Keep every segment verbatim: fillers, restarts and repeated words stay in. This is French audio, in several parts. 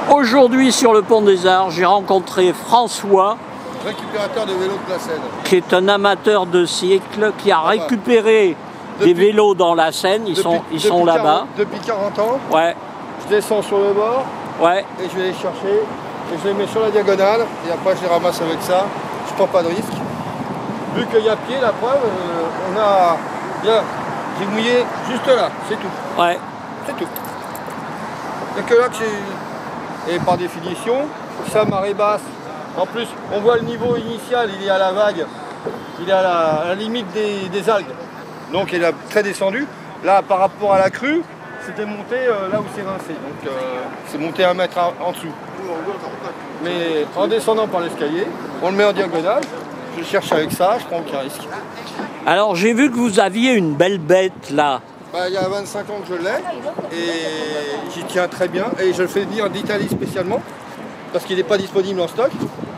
Aujourd'hui sur le Pont des Arts, j'ai rencontré François, récupérateur de vélos de la Seine, qui est un amateur de cycle, qui a récupéré depuis, des vélos dans la Seine, ils depuis, sont, ils sont là-bas. Depuis quarante ans, ouais. Je descends sur le bord, ouais. et je vais les chercher, et je les mets sur la diagonale, et après je les ramasse avec ça, je prends pas de risque. Vu qu'il y a pied, la preuve, euh, on a bien, j'ai mouillé juste là, c'est tout. Ouais. C'est tout. Il n'y a que là que j'ai... Et par définition, ça marée basse. En plus, on voit le niveau initial, il est à la vague, il est à la, à la limite des, des algues. Donc il est très descendu. Là, par rapport à la crue, c'était monté euh, là où c'est rincé. Donc euh, c'est monté un mètre en dessous. Mais en descendant par l'escalier, on le met en diagonale. Je cherche avec ça, je prends aucun risque. Alors j'ai vu que vous aviez une belle bête là. Bah, il y a vingt-cinq ans que je l'ai et j'y tiens très bien et je le fais venir d'Italie spécialement parce qu'il n'est pas disponible en stock.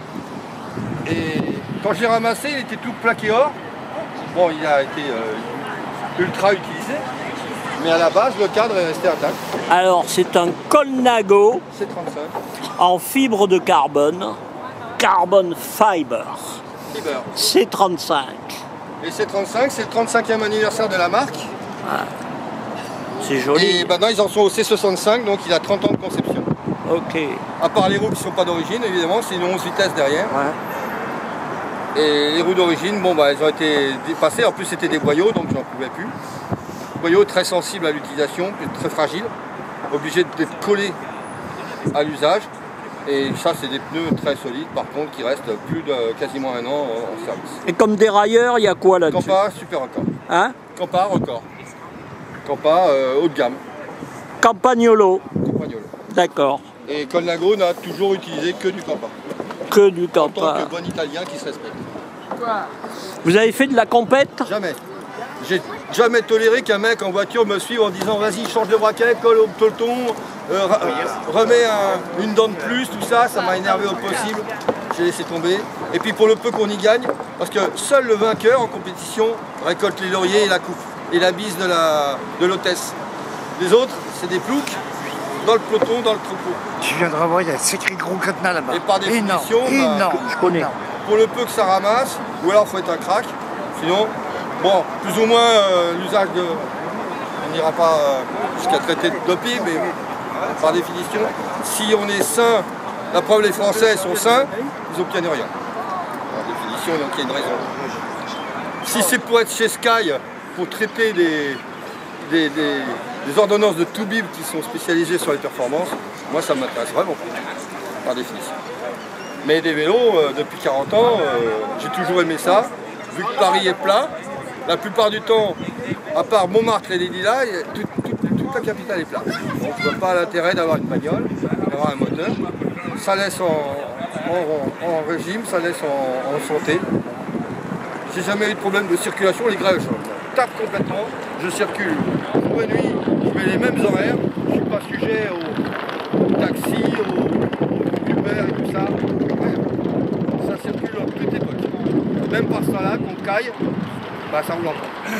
Et quand je l'ai ramassé, il était tout plaqué or. Bon, il a été euh, ultra utilisé, mais à la base, le cadre est resté intact. Alors c'est un Colnago C trente-cinq en fibre de carbone, Carbon Fiber, Fiber. C trente-cinq. Et C trente-cinq, c'est le trente-cinquième anniversaire de la marque. Ah, c'est joli. Et maintenant ils en sont au C soixante-cinq, donc il a trente ans de conception. Ok. À part les roues qui ne sont pas d'origine, évidemment, c'est une onze vitesses derrière. Ouais. Et les roues d'origine, bon bah elles ont été dépassées, en plus c'était des boyaux, donc j'en pouvais plus. Boyaux très sensibles à l'utilisation, très fragiles, obligés d'être collés à l'usage. Et ça c'est des pneus très solides, par contre, qui restent plus de quasiment un an en service. Et comme dérailleur, il y a quoi là-dessus? Campa, super record. Hein? Campa, record. Campa, euh, haut de gamme. Campagnolo. Campagnolo. D'accord. Et Colnago n'a toujours utilisé que du Campa. Que du En tant Campa. que bon italien qui se respecte. Vous avez fait de la compète? Jamais. J'ai jamais toléré qu'un mec en voiture me suive en disant vas-y change de braquet, colle au peloton, euh, remets un, une dent de plus, tout ça, ça m'a énervé au possible. J'ai laissé tomber. Et puis pour le peu qu'on y gagne, parce que seul le vainqueur en compétition récolte les lauriers et la coupe et la bise de la de l'hôtesse. Les autres, c'est des ploucs dans le peloton, dans le troupeau. Tu viens de revoir, il y a un sacré gros cadenas là-bas. Et par définition, énorme, bah, énorme. Je connais. pour le peu que ça ramasse, ou alors il faut être un crack, sinon, bon, plus ou moins euh, l'usage de... On n'ira pas euh, jusqu'à traiter de doping, mais par définition, si on est sain, la preuve les Français sont sains, ils n'obtiennent rien. Par définition, donc il y a une raison. Si c'est pour être chez Sky, pour traiter des, des, des, des ordonnances de Toubib qui sont spécialisées sur les performances, moi ça m'intéresse vraiment pas, par définition. Mais des vélos, euh, depuis quarante ans, euh, j'ai toujours aimé ça. Vu que Paris est plat, la plupart du temps, à part Montmartre et les Lilas, toute, toute, toute la capitale est plate. Donc je ne vois pas l'intérêt d'avoir une bagnole, d'avoir un moteur. Ça laisse en, en, en régime, ça laisse en, en santé. J'ai jamais eu de problème de circulation, les grèves, je tape complètement, je circule jour et nuit, je mets les mêmes horaires, je ne suis pas sujet au taxi, au Uber et tout ça. Ça circule en toute époque. Même par ça là, qu'on caille, bah, ça roule encore.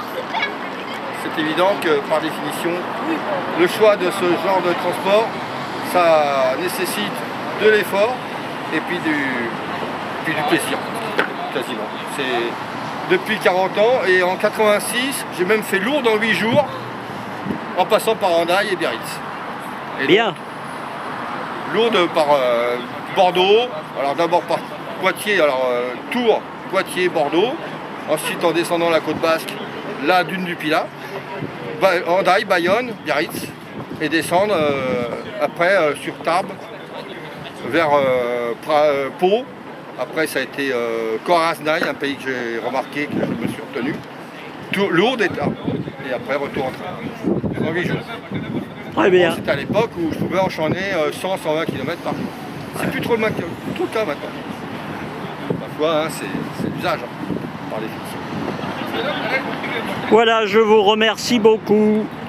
C'est évident que par définition, le choix de ce genre de transport, ça nécessite de l'effort et puis du, puis du plaisir, quasiment. C'est depuis quarante ans et en quatre-vingt-six, j'ai même fait Lourdes en huit jours en passant par Hendaye et Biarritz. Et Bien. donc, Lourdes par euh, Bordeaux, alors d'abord par Poitiers, alors euh, Tours, Poitiers, Bordeaux, ensuite en descendant la côte basque, la dune du Pilat, ba Hendaye, Bayonne, Biarritz, et descendre euh, après euh, sur Tarbes vers euh, euh, Pau. Après ça a été euh, Corasnaï, un pays que j'ai remarqué, que je me suis retenu, Tour, Lourdes et Tarbes, et après retour en train, en huit jours. Très bien. C'était à l'époque où je pouvais enchaîner cent à cent vingt kilomètres par jour. C'est plus trop le, tout le cas maintenant. Parfois, hein, c'est l'usage, hein, par définition. Voilà, je vous remercie beaucoup.